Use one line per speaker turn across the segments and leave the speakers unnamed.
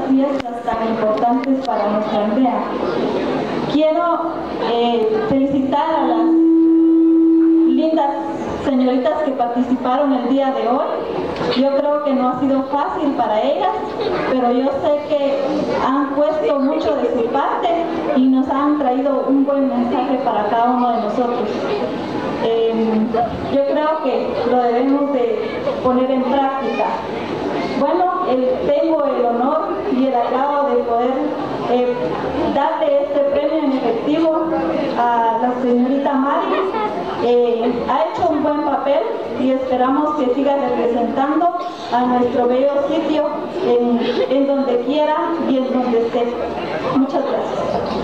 fiestas tan importantes para nuestra aldea. Quiero felicitar a las lindas señoritas que participaron el día de hoy. Yo creo que no ha sido fácil para ellas, pero yo sé que han puesto mucho de su parte y nos han traído un buen mensaje para cada uno de nosotros. Yo creo que lo debemos de poner en práctica. Bueno, tengo el honor y el agrado de poder darle este premio en efectivo a la señorita Mari. Ha hecho un buen papel y esperamos que siga representando a nuestro bello sitio en donde quiera y en donde esté. Muchas gracias.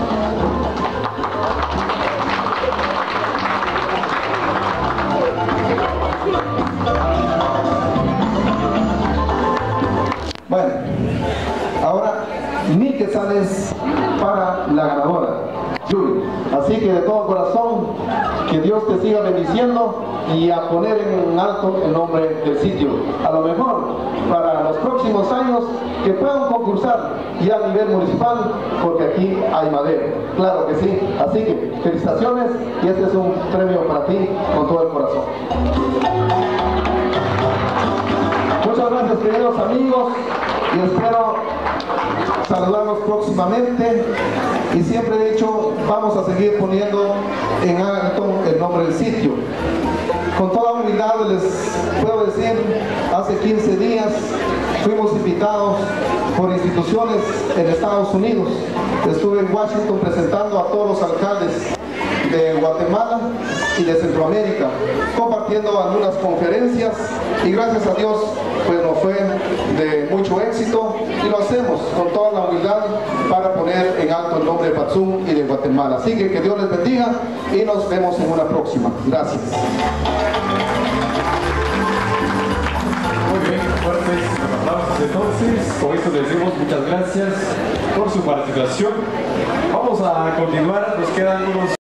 Bueno, ahora 1000 quetzales para la ganadora, Yuri. Así que de todo corazón, que Dios te siga bendiciendo y a poner en alto el nombre del sitio. A lo mejor para los próximos años que puedan concursar ya a nivel municipal, porque aquí hay madera. Claro que sí. Así que felicitaciones y este es un premio para ti con todo el corazón. Muchas gracias, queridos amigos, y espero saludarlos próximamente. Y siempre he dicho, vamos a seguir poniendo en alto el nombre del sitio. Con toda humildad les puedo decir, hace 15 días fuimos invitados por instituciones en Estados Unidos. Estuve en Washington presentando a todos los alcaldes de Guatemala y de Centroamérica, compartiendo algunas conferencias, y gracias a Dios pues nos fue de mucho éxito, y lo hacemos con toda la humildad para poner en alto el nombre de Patzum y de Guatemala. Así que Dios les bendiga y nos vemos en una próxima. Gracias.
Muy bien, fuertes aplausos entonces. Con esto les decimos muchas gracias por su participación. Vamos a continuar, nos quedan unos